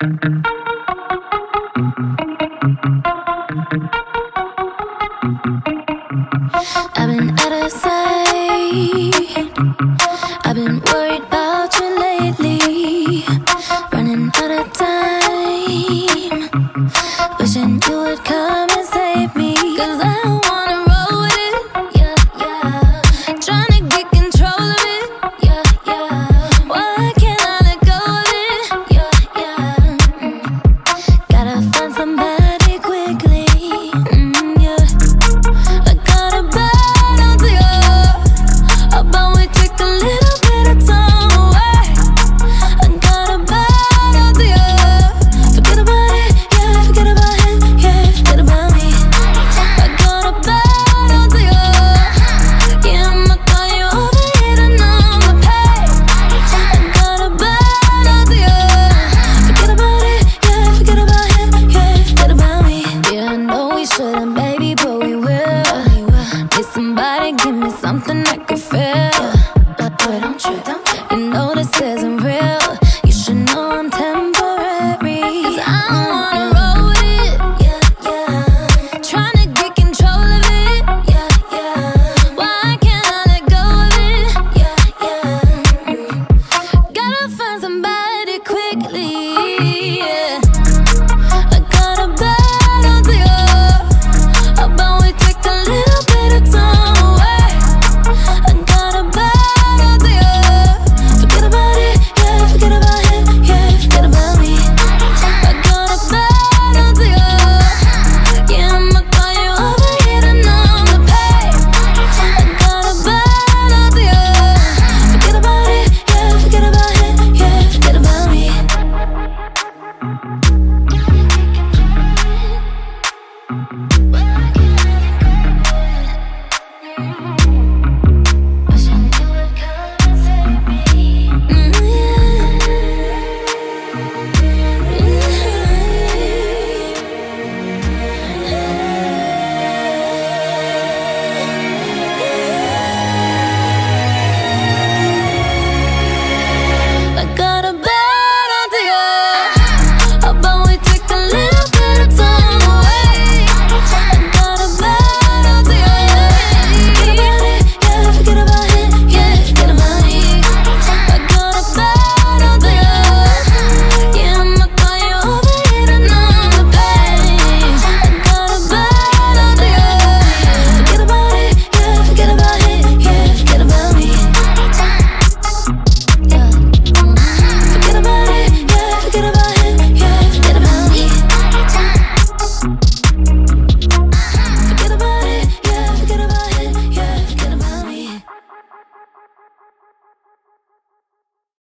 I've been out of sight. I've been worried about you lately. Running out of time. Wishing you would come and save me. 'Cause I don't wanna roll with it. Yeah, yeah. Trying to get control of it. Yeah, yeah. Why can't I let go of it? Yeah, yeah. Gotta find somebody quickly. Yeah. I got a bad idea about we take a little bit of time away. I got a bad idea. Forget about it, yeah, forget about him, yeah, forget about me. I got a bad idea. Yeah, I'ma call you over here to numb the pain. I got a bad idea. Forget about it, yeah, forget about him, yeah, forget about me. Yeah, I know we shouldn't, baby, but we will. Need somebody, give me something I can feel. Boy, don't you know this isn't real. You should know I'm temporary. 'Cause I don't wanna roll with it. Yeah, yeah. Trying to get control of it. Yeah, yeah. Why can't I let go of it? Yeah, yeah. Gotta find somebody quickly. Yeah. I got a bad idea about we take a little bit of time away. I got a bad idea. Forget about it, yeah, forget about him, yeah, forget about me. I got a bad idea. Yeah, I'ma call you over here to numb the pain. I got a bad idea. Forget about it, yeah, forget about him, yeah, forget about me. Wishing you would come and save me. I got a bad idea about we take a little bit of time away. I got a bad idea. Forget about it, yeah, forget about him, yeah, forget about me. I got a bad idea. Yeah, I'ma call you over here to numb the pain. I got a bad idea. Forget about it, yeah, forget about him, yeah, forget about me. Yeah. Forget about it, yeah, forget about him, yeah, forget about me. Forget about it, yeah, forget about him, yeah, forget about me.